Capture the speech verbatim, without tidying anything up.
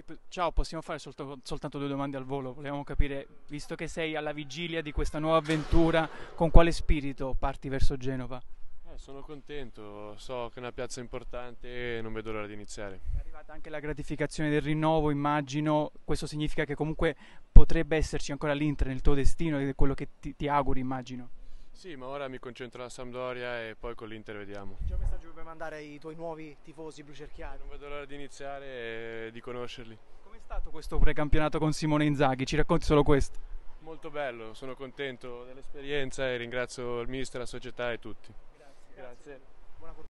Ciao, possiamo fare solto- soltanto due domande al volo? Volevamo capire, visto che sei alla vigilia di questa nuova avventura, con quale spirito parti verso Genova? Eh, sono contento, so che è una piazza importante e non vedo l'ora di iniziare. È arrivata anche la gratificazione del rinnovo, immagino. Questo significa che comunque potrebbe esserci ancora l'Inter nel tuo destino ed è quello che ti, ti auguri, immagino. Sì, ma ora mi concentro alla Sampdoria e poi con l'Inter vediamo. C'è un messaggio che vuoi mandare ai tuoi nuovi tifosi blucerchiati? Non vedo l'ora di iniziare e di conoscerli. Com'è stato questo precampionato con Simone Inzaghi? Ci racconti solo questo? Molto bello, sono contento dell'esperienza e ringrazio il mister, la società e tutti. Grazie. Grazie. Buona fortuna.